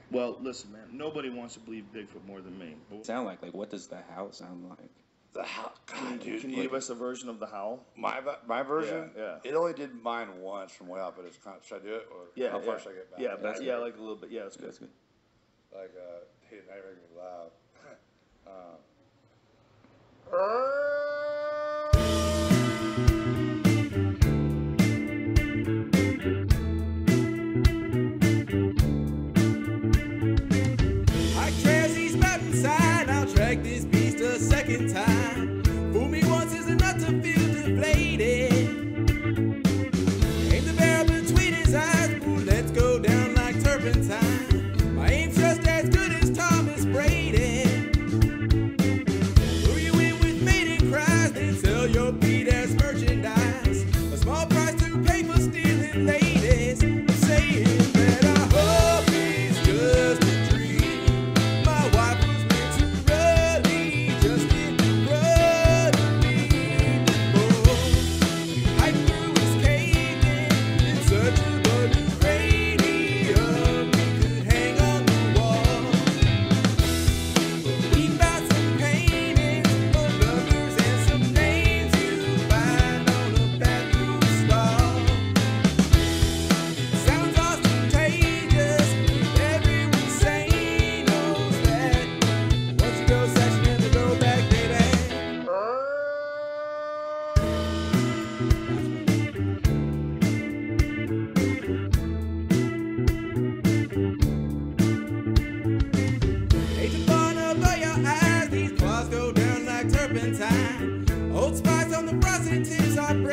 Well, listen, man. Nobody wants to believe Bigfoot more than me. Sound like what does the howl sound like? The howl, God, dude. Can you give us a version of the howl? My version? Yeah. It only did mine once from way out, but it's kind of, should I do it? Or Yeah. how far should I get back? Yeah, like a little bit. Yeah, that's good. That's good. Like, hey, now you're making me loud. I trash these mountainside, I'll track this beast a second time. Fool me once is enough to feel deflated. Aim the barrel between his eyes, ooh, let's go down like turpentine. My aim's just as good as Thomas Brady. Lure you in with mating cries, then sell your feet as merchandise. A small price to pay for stealing ladies. I'm saying that I hope it's just a dream. My wife was meant to run me, just didn't run me. Oh, I threw his cage in search of a new cranium we could hang on the wall. We found some paintings of lovers and some names you find on a bathroom stall. Sounds ostentatious, everyone sane knows that. Once you go section and to go back, baby. Hate to burn up all your eyes, these claws go down like turpentine. Old Spice on the frosted tips are